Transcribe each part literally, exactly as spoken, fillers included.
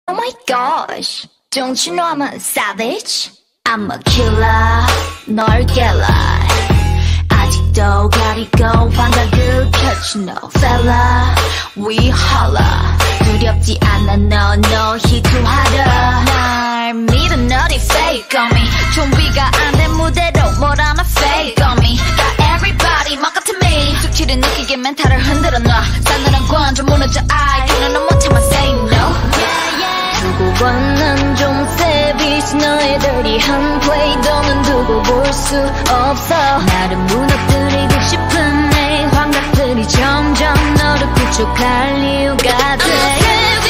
Oh my gosh, don't you know I'm a savage? I'm a killer, 널 깨라. 아직도 가리고 환각을 펼치 no fella. We holla. 두렵지 않아 no no 희투하라. 날 믿어 너리 fake on me. 좀비가 안 된 무대로 뭘 하나 fake on me. 다 everybody 막 같은 me. 숙취를 느끼게 멘탈을 흔들어 놔. 싸늘한 관점 무너져 I 그는 못 참아 say no. Yeah yeah. 두고 봐 난 좀 savage. 너의 dirty한 play 너는 두고 볼 수 없어. 나를 무너뜨리고 싶은 내 환각들이 점점 너를 구축할 이유가 돼.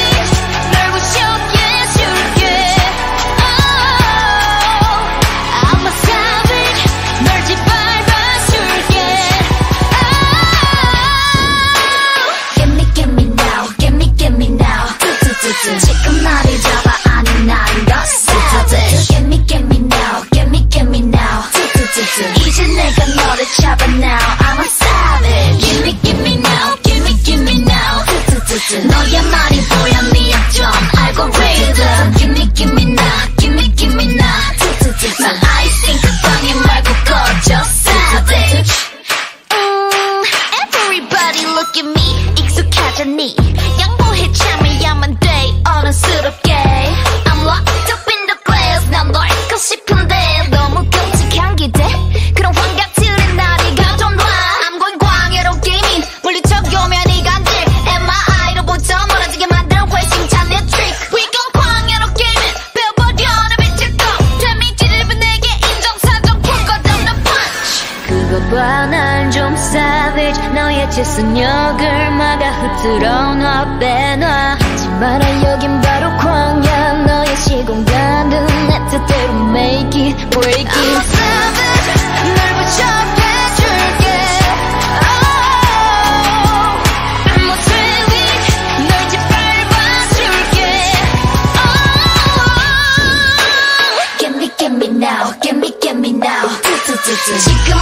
지금 나를 잡아 아니 난 더 savage. Get me get me now, get me get me now. 이제 내가 너를 잡아 now. I'm a savage. Give me give me now, give me give me now. 너의 말이 보여 네 약점 알고리즘. Give me give me now, give me give me now. 난 아이싱크 방해 말고 꺼져 savage. 음, everybody look at me. 익숙하잖니. 양보해 참여야만 돼 어른스럽게. I'm locked up in the glass. 난 널 잊고 싶은데 너무 끔찍한 기대. 그런 환각들은 나를 가둬놔. I'm going 광야로 게이밍 물리쳐오면 네가 안 돼. 엠아이로부터 멀어지게 만드는 회심찬 내 트릭. We gon' 광야로 게이밍 배워버려 내 빛을 꺼. 데미지를 입은 내게 인정사정 풀 것 없는 punch. 그거 봐 난 좀 savage. 너의 재선역을 막아 흩트러 놔 빼놔. 하지 마라 여긴 바로 광야. 너의 시공간은 내 뜻대로 make it break it. I'm a savage. 널 부셔해줄게. Oh, I'm a savage. 널 이제 밟아줄게. Oh, get me get me now, get me get me now. 지금